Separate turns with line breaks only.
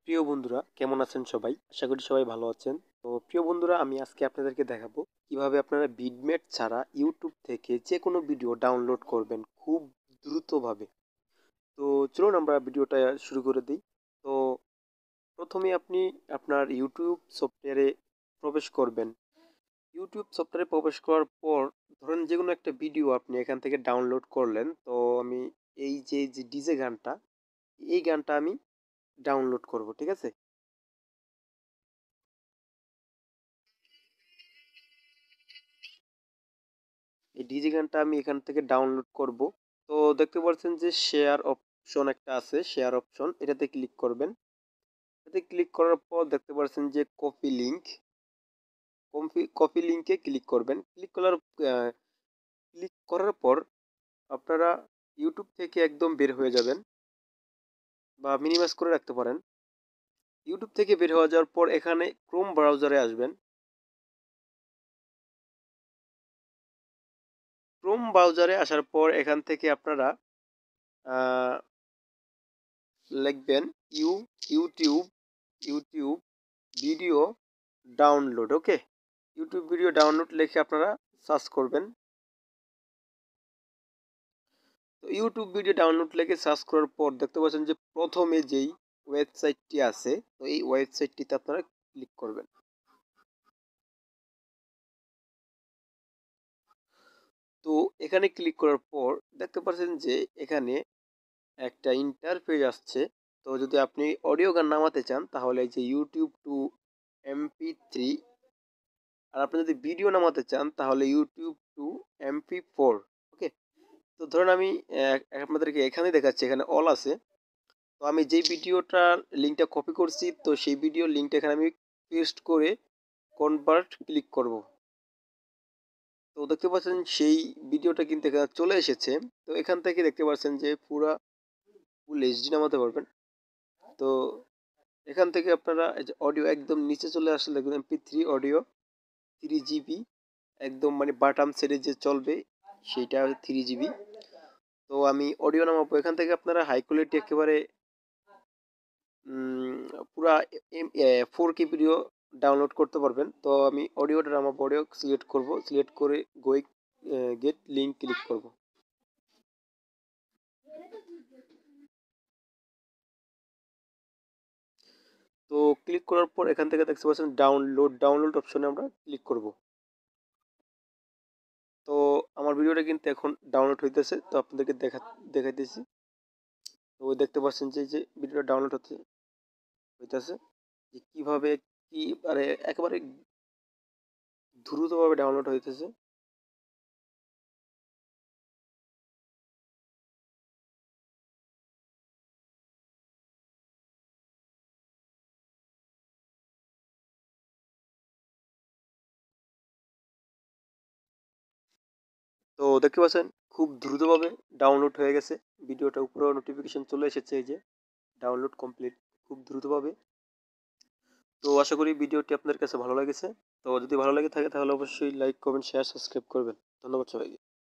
প্রিয় বন্ধুরা, কেমন আছেন সবাই? আশা করি সবাই ভালো আছেন। তো প্রিয় বন্ধুরা, আমি আজকে আপনাদেরকে দেখাবো কিভাবে আপনারা বিটমেট ছাড়া ইউটিউব থেকে যে কোনো ভিডিও ডাউনলোড করবেন খুব দ্রুতভাবে। তো চলুন আমরা ভিডিওটা শুরু করে দিই। তো প্রথমে আপনি আপনার ইউটিউব সফটওয়্যারে প্রবেশ করবেন। ইউটিউব সফটওয়্যারে প্রবেশ করার পর ধরেন যে কোনো একটা ভিডিও আপনি এখান থেকে ডাউনলোড করলেন। তো আমি এই যে ডিজে গানটা, এই গানটা আমি ডাউনলোড করব, ঠিক আছে? এই ডিজি গানটা আমি এখান থেকে ডাউনলোড করব। তো দেখতে পাচ্ছেন যে শেয়ার অপশন একটা আছে, শেয়ার অপশন, এটাতে ক্লিক করবেন। এটাতে ক্লিক করার পর দেখতে পাচ্ছেন যে কপি লিংক, কপি লিংকে ক্লিক করবেন। ক্লিক করার পর আপনারা ইউটিউব থেকে একদম বের হয়ে যাবেন বা মিনিমাইজ করে রাখতে পারেন। ইউটিউব থেকে বের হয়ে যাওয়ার পর এখানে ক্রোম ব্রাউজারে আসবেন। ক্রোম ব্রাউজারে আসার পর এখান থেকে আপনারা আহ, লিখবেন YouTube YouTube video download. Okay, YouTube video download লিখে আপনারা সার্চ করবেন। তো ইউটিউব ভিডিও ডাউনলোড লিখে সার্চ করার পর দেখতে পাচ্ছেন যে প্রথমে যেই ওয়েবসাইটটি আছে, তো এই ওয়েবসাইটটিতে আপনারা ক্লিক করবেন। তো এখানে ক্লিক করার পর দেখতে পাচ্ছেন যে এখানে একটা ইন্টারফেস আসছে। তো যদি আপনি অডিও গান নামাতে চান তাহলে এই যে ইউটিউব টু MP3, আর আপনি যদি ভিডিও নামাতে চান তাহলে ইউটিউব টু MP4। ওকে, তো ধরুন আমি আপনাদেরকে এখানে দেখাচ্ছি, এখানে অল আছে। তো আমি যেই ভিডিওটার লিঙ্কটা কপি করছি, তো সেই ভিডিওর লিঙ্কটা এখানে আমি পেস্ট করে কনভার্ট ক্লিক করব। তো দেখতে পাচ্ছেন সেই ভিডিওটা কিন্তু এখানে চলে এসেছে। তো এখান থেকে দেখতে পাচ্ছেন যে পুরা ফুল এইচডি নামাতে পারবেন। তো এখান থেকে আপনারা এই যে অডিও একদম নিচে চলে আসলে দেখবেন MP3 অডিও 3 GB, একদম মানে বাটাম সেটে যে চলবে সেইটা 3 GB। তো আমি অডিও নামাবো, এখান থেকে আপনারা হাই কোয়ালিটি একেবারে উম, পুরা 4K ভিডিও ডাউনলোড করতে পারবেন। তো আমি অডিওটা নামাবো, অডিও সিলেক্ট করব, সিলেক্ট করে গোয়িং গেট লিঙ্ক ক্লিক করব। তো ক্লিক করার পর এখান থেকে দেখতে পাচ্ছেন ডাউনলোড অপশনে আমরা ক্লিক করব। তো আমার ভিডিওটা কিন্তু এখন ডাউনলোড হইতেছে, তো আপনাদেরকে দেখাইতেছি। তো ওই দেখতে পাচ্ছেন যে যে ভিডিওটা ডাউনলোড হইতেছে, যে কিভাবে কি মানে একেবারে দ্রুতভাবে ডাউনলোড হইতেছে। তো দেখতে পাচ্ছেন খুব দ্রুতভাবে ডাউনলোড হয়ে গেছে ভিডিওটা, উপরে নোটিফিকেশন চলে এসেছে এই যে ডাউনলোড কমপ্লিট, খুব দ্রুতভাবে। তো আশা করি ভিডিওটি আপনাদের কাছে ভালো লেগেছে। তো যদি ভালো লেগে থাকে তাহলে অবশ্যই লাইক, কমেন্ট, শেয়ার, সাবস্ক্রাইব করবেন। ধন্যবাদ সবাইকে।